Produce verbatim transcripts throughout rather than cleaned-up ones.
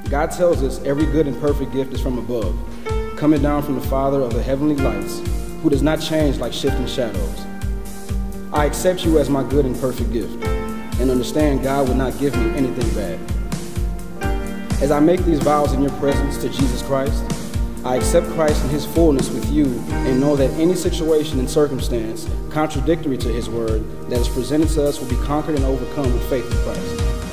God tells us every good and perfect gift is from above, coming down from the Father of the heavenly lights, who does not change like shifting shadows. I accept you as my good and perfect gift, and understand God will not give me anything bad. As I make these vows in your presence to Jesus Christ, I accept Christ in his fullness with you and know that any situation and circumstance contradictory to his word that is presented to us will be conquered and overcome with faith in Christ.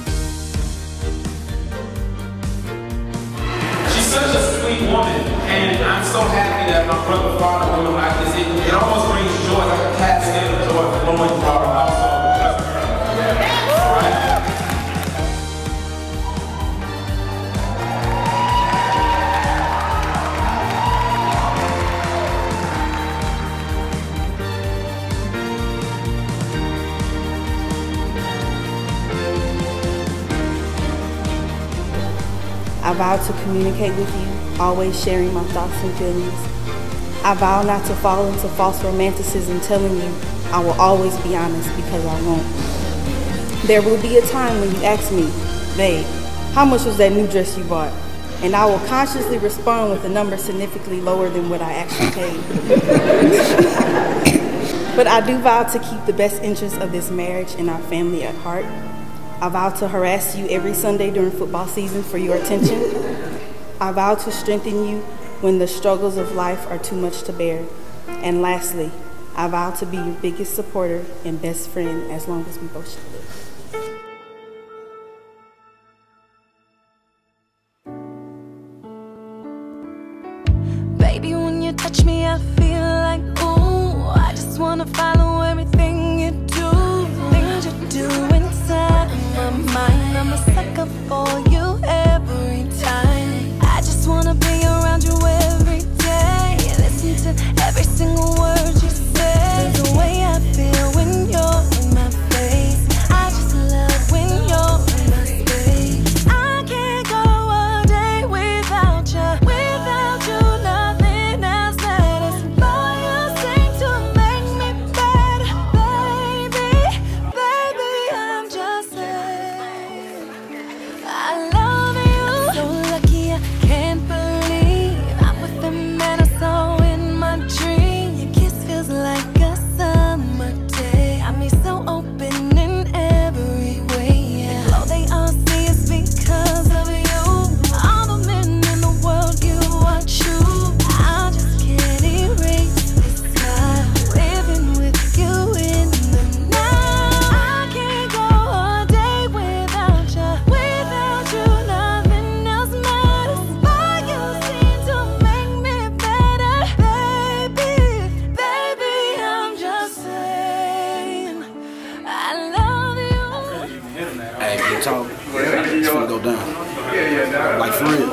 She's such a sweet woman, and I'm so happy that my brother father women like this. It, it almost brings joy, like a cascade of joy flowing through our household. I vow to communicate with you, always sharing my thoughts and feelings. I vow not to fall into false romanticism, telling you I will always be honest because I won't. There will be a time when you ask me, babe, how much was that new dress you bought? And I will consciously respond with a number significantly lower than what I actually paid. But I do vow to keep the best interests of this marriage and our family at heart. I vow to harass you every Sunday during football season for your attention. I vow to strengthen you when the struggles of life are too much to bear. And lastly, I vow to be your biggest supporter and best friend as long as we both shall live. Baby, when you touch me, I feel like, ooh, I just wanna follow everything you do. Things you do inside my mind, I'm a sucker for you every time. I just wanna be around you every day, listen to every single word you say. The way I feel when you're in my face, I just love when you're in my space. I can't go a day without you, without you nothing else matters. Boy, you seem to make me better, baby, baby, I'm just saying I love you. So lucky I can't believe I'm with the man I saw in my dream. Your kiss feels like a summer day, got me so open in every way, yeah. All they all see is because of you. All the men in the world, you are true. I just can't erase this time, living with you in the now. I can't go a day without you, without you nothing else matters. Boy, you seem to make me better, baby, baby, I'm just saying I love you. Hey, you talk, it's gonna go down. Like for real.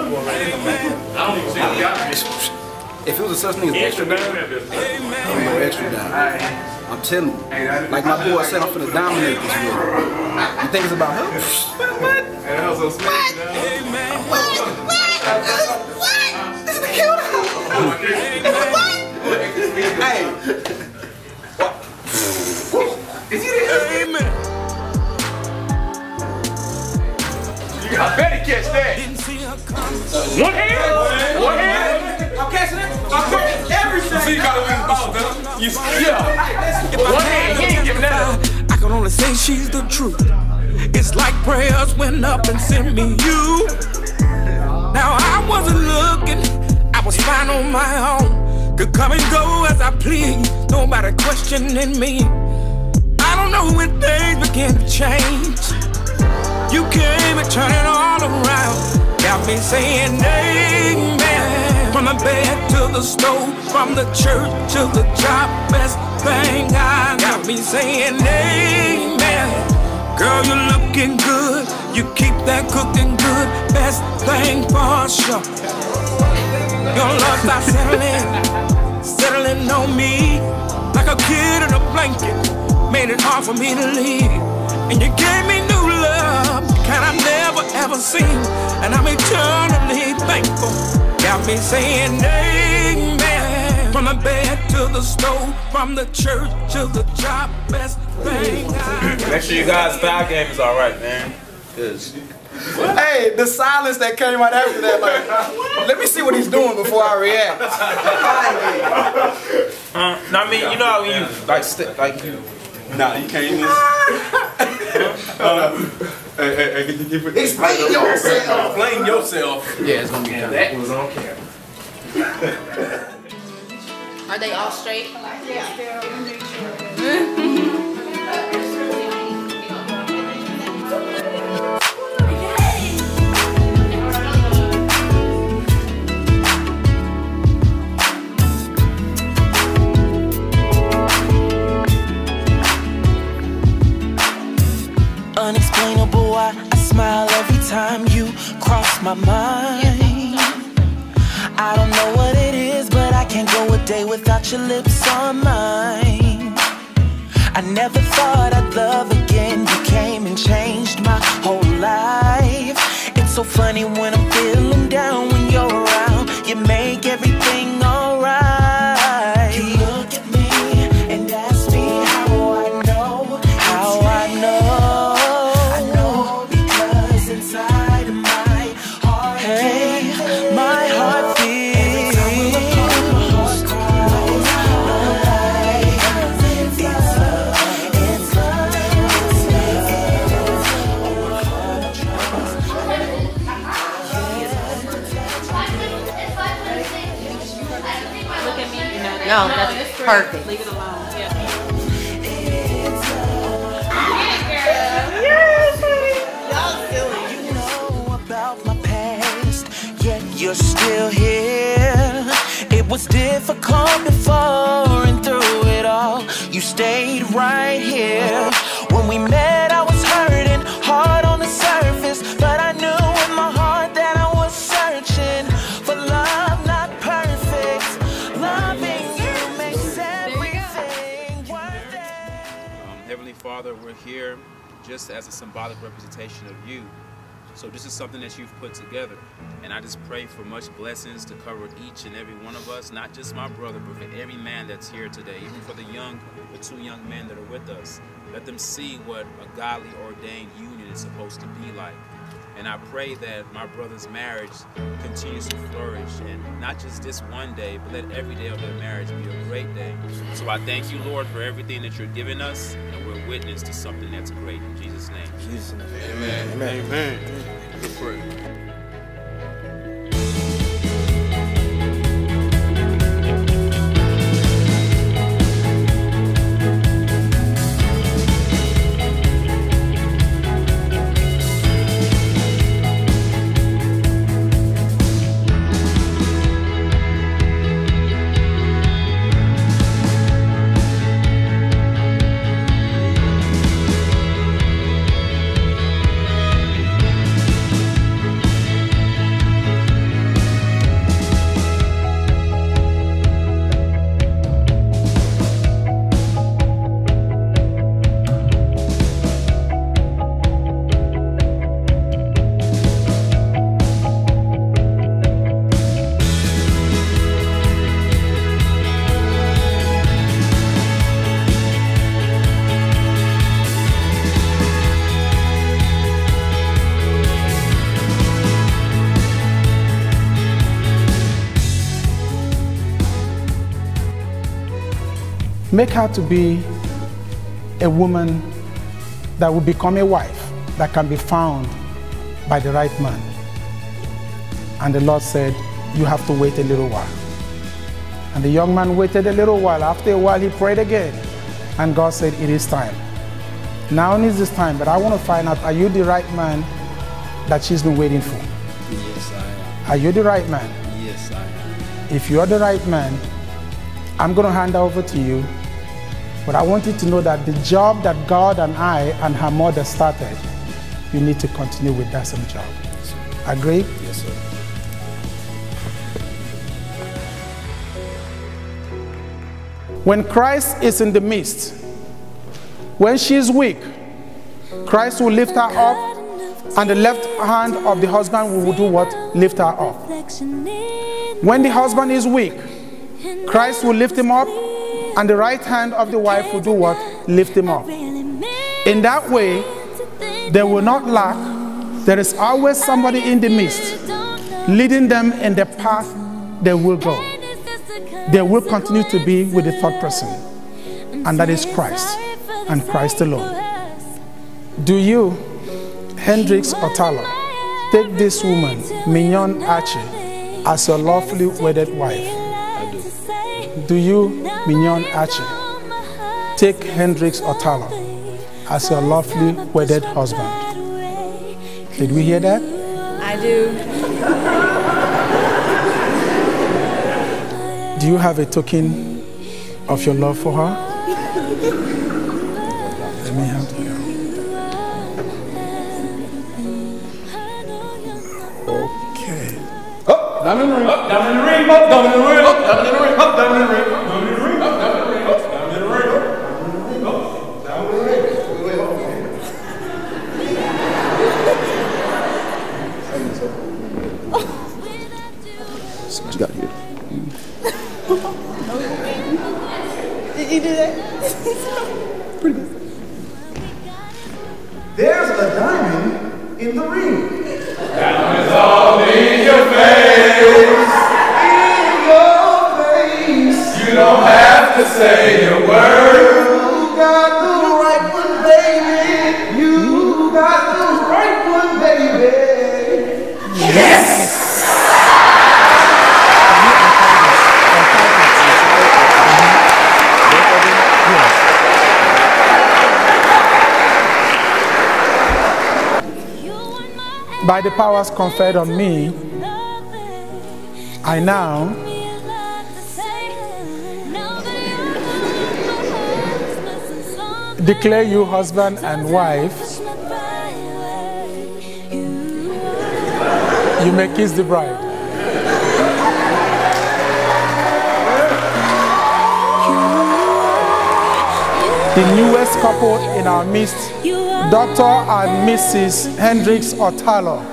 If it was a such thing as extra down, I'm gonna go extra down. I'm telling you. Like my boy said, I'm finna dominate this world. You think it's about her? What? What? What? What? This is the cute house. What? Hey. Is he there? Amen. I better catch that. One hand, one hand. I'm catching it. I'm catching everything. See, you gotta win the ball, though. You, yeah. One hand, he ain't giving that up. I can only say she's the truth. It's like prayers went up and sent me you. Now I wasn't looking, I was fine on my own. Could come and go as I please, nobody questioning me. I don't know when things began to change. You came and turned it all around, got me saying amen. From the bed to the stove, from the church to the job, best thing I got me saying amen. Girl, you're looking good, you keep that cooking good, best thing for sure. Your love starts settling, settling on me like a kid in a blanket, made it hard for me to leave. And you gave me new love, kind I never ever seen, and I'm eternally thankful. Got me saying amen. From the bed to the stove, from the church to the job, best thing I Make sure you guys' style game is alright, man. Cause Hey, the silence that came out after that, like, let me see what he's doing before I react. Uh, no, I mean, you know how when you like, st like you. Nah, you can't even. uh, hey, hey, hey, keep it. Explain yourself. Explain yourself. Yeah, it's gonna be yeah, that was on camera. Are they all straight? Yeah. Unexplainable, I, I smile every time you cross my mind. I don't know what it is, but I can't go a day without your lips on mine. I never thought I'd love again. You came and changed my whole life. It's so funny when I'm feeling down. When you're around, you make everything alright. You look at me and ask me how I know, how I know. I know because inside of my heart, hey, my heart feels. Every time we look on, my heart cries. It's love, it's love, it's Look at me. No, that's perfect. Leave it alone. Yeah. You know about my past, yet you're still here. It was difficult before, and through it all, you stayed right here. When we met, I was hurting, hard on the surface, but I knew in my heart that I was searching for love, not perfect. Loving you makes everything worth it. Um, Heavenly Father, we're here just as a symbolic representation of you. So this is something that you've put together. And I just pray for much blessings to cover each and every one of us, not just my brother, but for every man that's here today, even for the young, the two young men that are with us. Let them see what a godly ordained union is supposed to be like. And I pray that my brother's marriage continues to flourish, and not just this one day, but let every day of their marriage be a great day. So I thank you, Lord, for everything that you're giving us, and we're witness to something that's great. In Jesus' name. Jesus' name. Amen. Amen. Amen. Good prayer. Make her to be a woman that will become a wife that can be found by the right man. And the Lord said, you have to wait a little while. And the young man waited a little while. After a while, he prayed again. And God said, it is time. Now is this time, but I want to find out, are you the right man that she's been waiting for? Yes, I am. Are you the right man? Yes, I am. If you are the right man, I'm going to hand over to you. But I want you to know that the job that God and I and her mother started, you need to continue with that same job. Yes, Agree? yes, sir. When Christ is in the midst, when she is weak, Christ will lift her up, and the left hand of the husband will do what? Lift her up. When the husband is weak, Christ will lift him up, and the right hand of the wife will do what? Lift him up. In that way, they will not lack, There is always somebody in the midst, leading them in the path they will go. They will continue to be with the third person, and that is Christ, and Christ alone. Do you, Hendrix Otalo, take this woman, Mignon Archie, as your lawfully wedded wife? I do. Do you, Mignon Archie, take Hendrix Otalo as your lawfully wedded husband? Did we hear that? I do. Do you have a token of your love for her? Let me have you. Okay. Up, down in the ring. Up, down in the ring. Up, down in the ring. Up, down in the ring. Up, down in the ring. Up, down in the ring. Up, down in the ring. Up, down in the ring. Up, down in the ring. Wait, hold on. What you got here? Did you do that? Pretty good. There's a diamond in the ring. Diamonds all in your face. In your face. You don't have to say a word. You got the right one, baby. You got the right one, baby. Yes! By the powers conferred on me, I now declare you husband and wife. You may kiss the bride. The newest couple in our midst, Doctor and Missus Hendrix Otalo.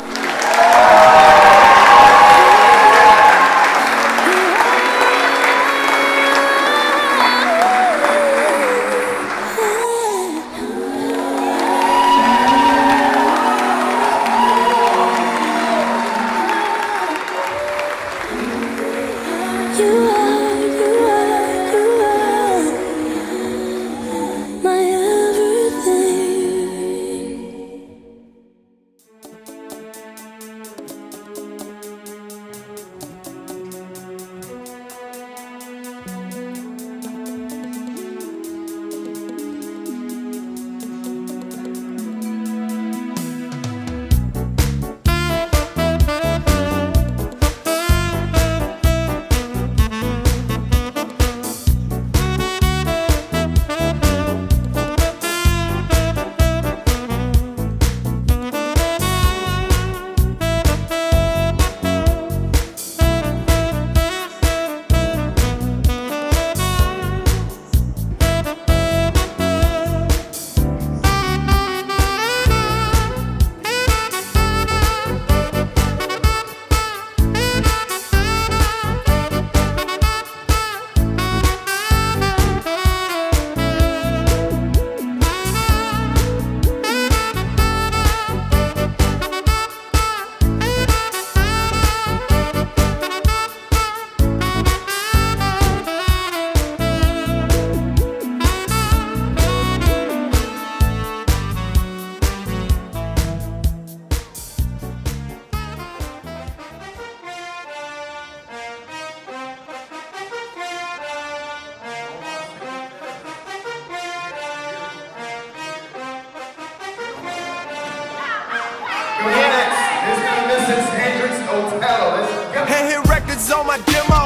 And hit records on my demo.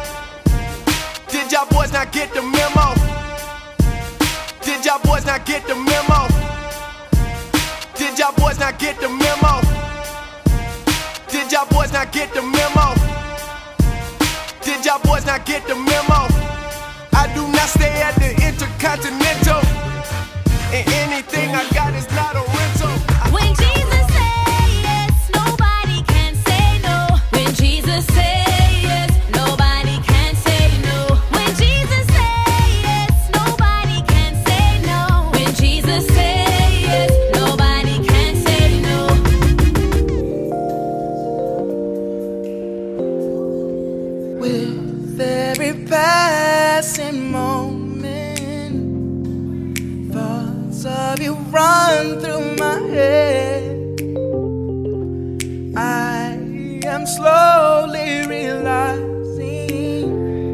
Did y'all boys not get the memo? Did y'all boys not get the memo? Did y'all boys not get the memo? Did y'all boys not get the memo? Did y'all boys not get the memo? I do not stay at the Intercontinental, and anything I got is not a rental. When Jesus say yes, nobody can say no. When Jesus say yes, nobody can say no. When Jesus say yes, nobody can say no. When Jesus say yes, nobody can say no. With every passing moment, thoughts of you run through my head. I am slowly realizing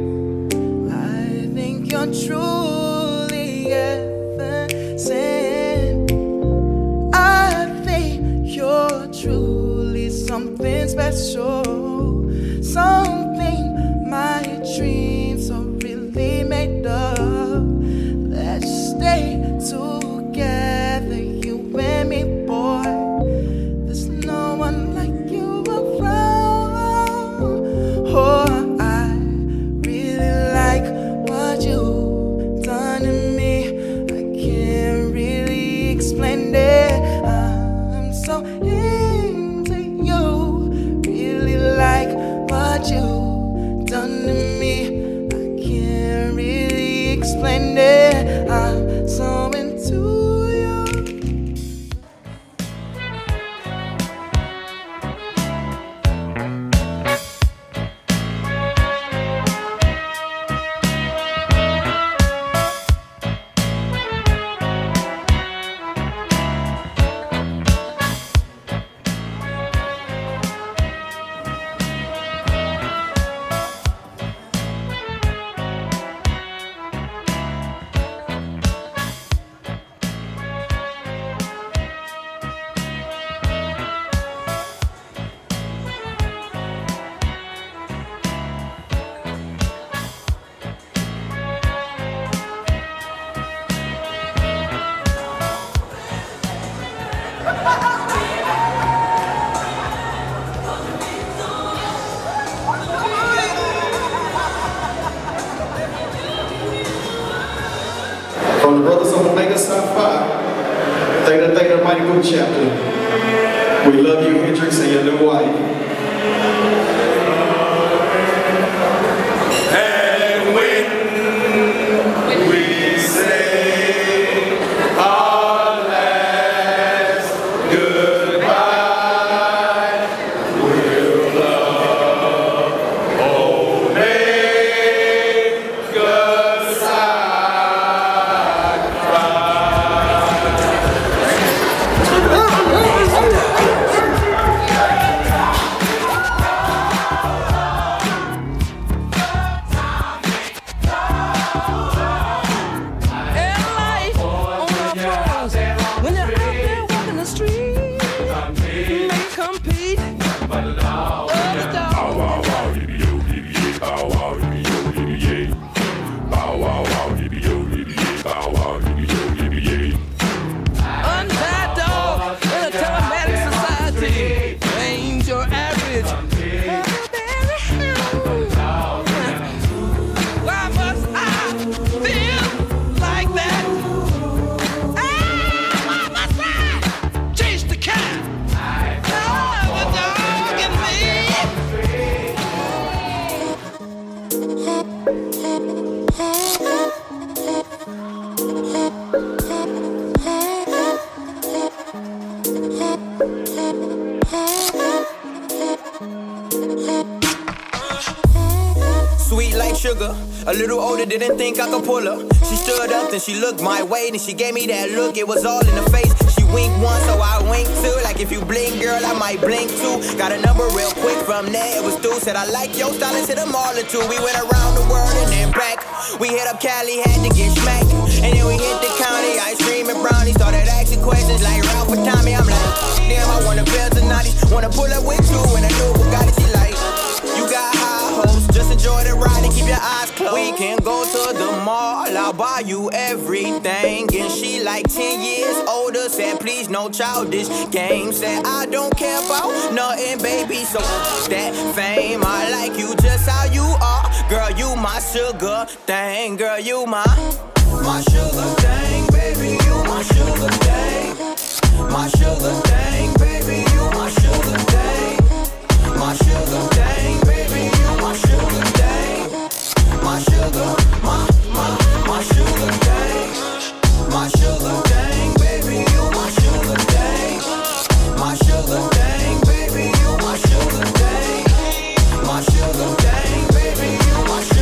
I think you're truly heaven-sent. I think you're truly something special, something my dreams are really made of. Let's stay together, you and me, boy. There's no one like you around. Oh, I really like what you've done to me. I can't really explain it. I'm so into you. Really like what you've done to me. I can't really explain it. I'm so into you. From the brothers on Omega Psi Phi, Theta Theta Mighty Boom Chapter, we love you, Hendrix, and your new wife. And when we say our last goodbye, we'll love Omega Psi. Sweet like sugar, a little older, didn't think I could pull her. She stood up, then she looked my way, then she gave me that look, it was all in the face. She winked once, so I winked too. Like if you blink, girl, I might blink too. Got a number real quick from there, it was through. Said I like your style, and hit them all or two. We went around the world and then back. We hit up Cali, had to get smacked. And then we hit the county, ice cream and brownies. Started asking questions like Ralph or Tommy. I'm like, damn, I want a pair of Zanottis. Wanna pull up with you when I know Bugatti. She like, you got high hopes, just enjoy the ride and keep your eyes closed. We can go to the mall, I'll buy you everything. And she like ten years older, said please no childish games. Said I don't care about nothing, baby, so that fame. I like you just how you are, girl, you my sugar thing. Girl, you my, my sugar thing, baby, you my sugar thing. My sugar thing, baby, you my sugar thing. My sugar thing, baby, you my sugar thing. My sugar, my, my, my sugar thing. My sugar thing, baby, you my sugar thing. My sugar thing, baby, you my sugar thing. My sugar thing, baby, you my sugar thing.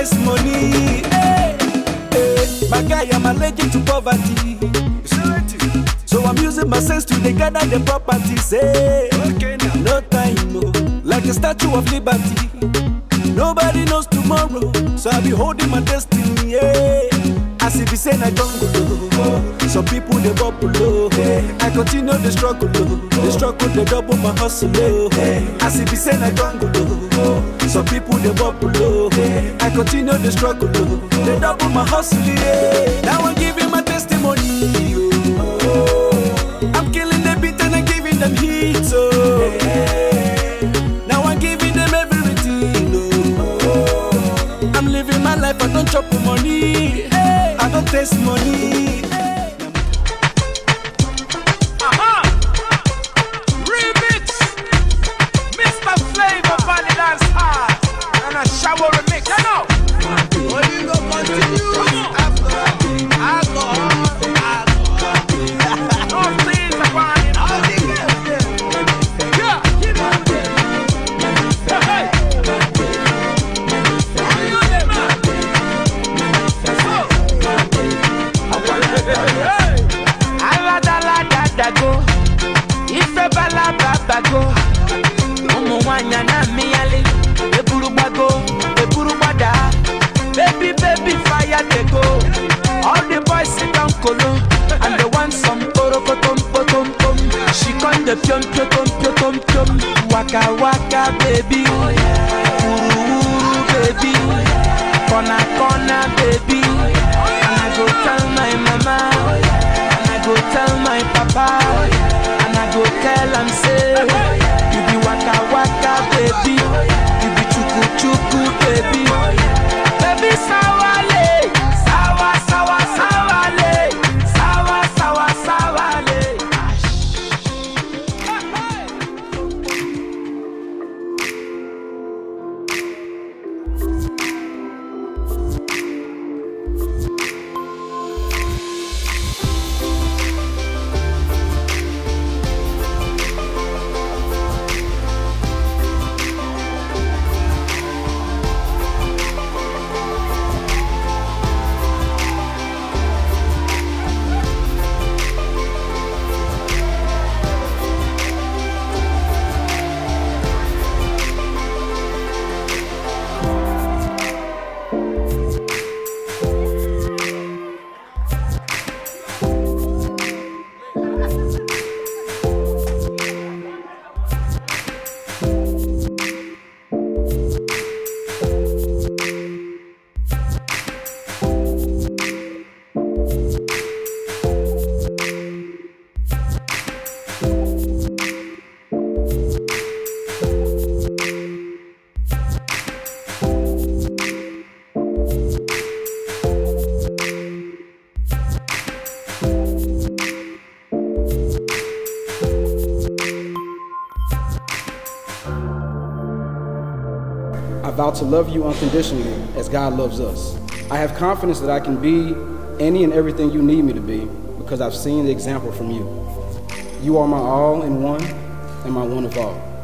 taste money. Hey, hey, my guy, I'm allergic to poverty. So I'm using my sense to they gather the properties. Hey, no time, no, like a Statue of Liberty. Nobody knows tomorrow, so I'll be holding my destiny. Yeah. As if it's saying I don't go. Some people they bubble low. I continue the struggle. The struggle they double my hustle. As if it's saying I don't go. Some people they bubble low. I continue the struggle. They double my hustle. Yeah. Now I'm giving my testimony. Oh. I'm killing the beat and I'm giving them hits. Oh. Now I'm giving them everything. Oh. I'm living my life. I don't chop money. I don't taste money. Aha! Remix! Mister Flavor Funny Dance Hard and a shower remix. You know? What you gonna continue? After alcohol, alcohol. No things about it. All the girls. Yeah, give me the hey, hey. You them man. Go, if a bala baba go, Omo wanya na miyale, eburu bago, eburu bada, baby baby fire they go. All the boys sit down colo, and they want some poro potom potom pom. She con the pion pion pion pion pion, waka waka baby, uru uru baby, kona kona baby, and I go tell my mama. Go tell my papa, and I go tell him say, you be waka waka baby, you be chuku chuku baby, baby sawale, sawa sawa sawale, sawa sawa sawale. I vow to love you unconditionally as God loves us. I have confidence that I can be any and everything you need me to be because I've seen the example from you. You are my all in one and my one of all.